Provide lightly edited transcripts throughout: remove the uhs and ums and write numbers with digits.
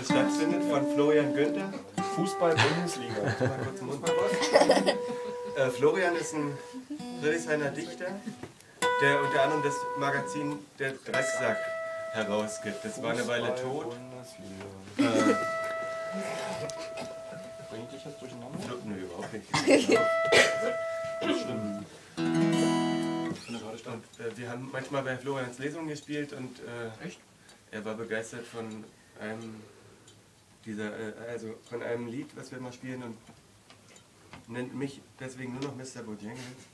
stattfindet, von Florian Günther. Fußball-Bundesliga. Mal kurz den Mund Florian ist ein Friedrichshainer Dichter, der unter anderem das Magazin Der Drecksack herausgibt. Das war eine Weile tot. Bringt dich das durcheinander? Nö, überhaupt nicht. Schlimm. Und wir haben manchmal bei Florians Lesungen gespielt und Echt? er war begeistert von einem von einem Lied, was wir mal spielen, und nennt mich deswegen nur noch Mr. Bojangles.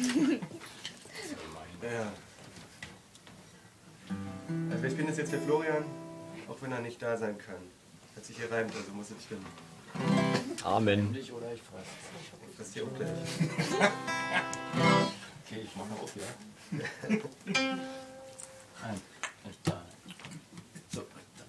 Ja. Also wir spielen das jetzt für Florian, auch wenn er nicht da sein kann. Hat sich hier reimt, also muss es stimmen. Amen. Ich oder ich fress. Das ist hier auch gleich. Okay, ich mach mal auf, ja? Ein, da. So,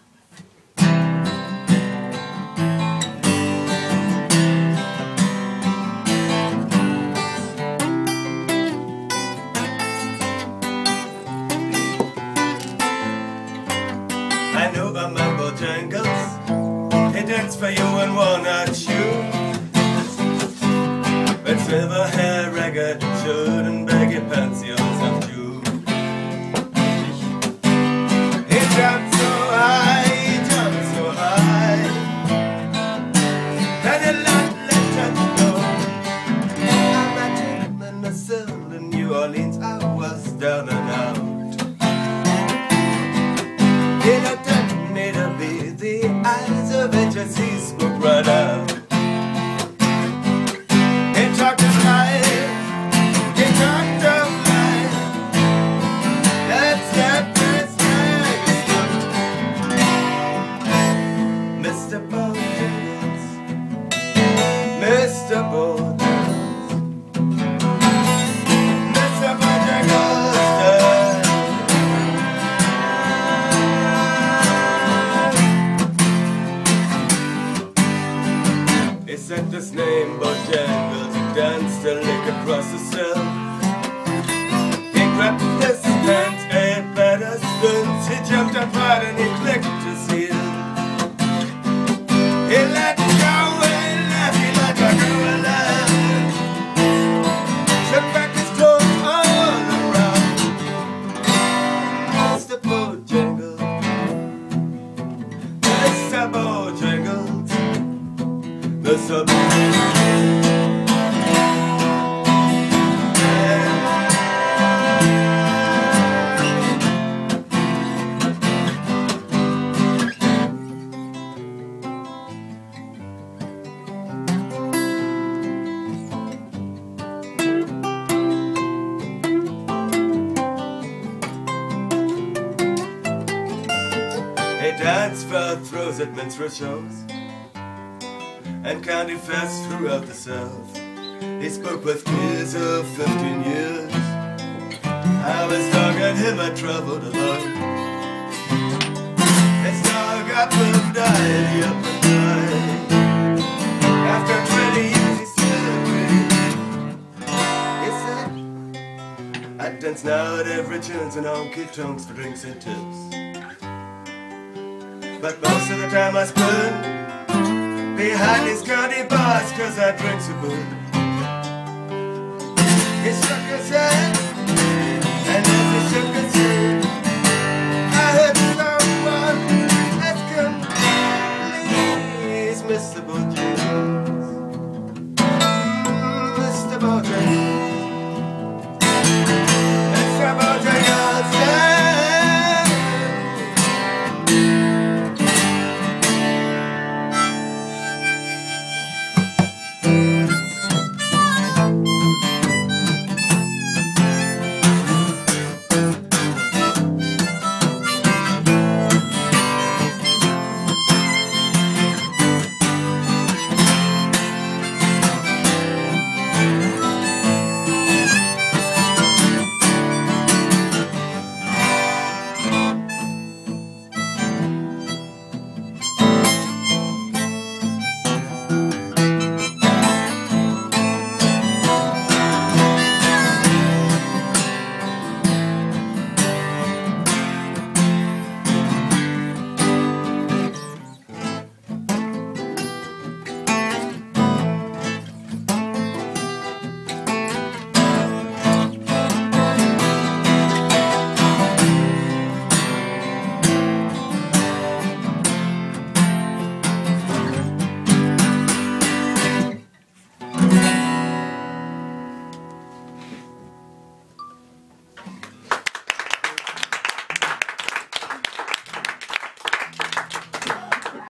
I know a man Bojangles, he dance for you in walnut shoe. With silver hair, ragged shirt and baggy pants, he owns a few. He jumped so high, that he let touch go. I met him in the cell in New Orleans, I was down and out. He looked at me to be the eyes of HSC smoke right out. He talked of life, he talked of life. That's that Mr. Bojangles, Mr. Bojangles, Mr. Bojangles. He sent his name Bojangles, he danced a lick across the cell. He grabbed his pants, ate better stunts, he jumped up hard and he clicked his heel. He let go and laughed, he let go and laughed. Shook back his clothes all around. Mr. Bojangles, Mr. Bojangles, Mr. Bojangles. He danced for throws at minstrel shows and county fairs throughout the South. He spoke with tears of 15 years. How his dog and him had traveled alone. His dog up and died, he up and died. After 20 years he still agreed. He said, I dance now at every chance and honky tonks for drinks and tips. But most of the time I spend behind these county bars, cause I drink so good. He shook his head, and as he shook his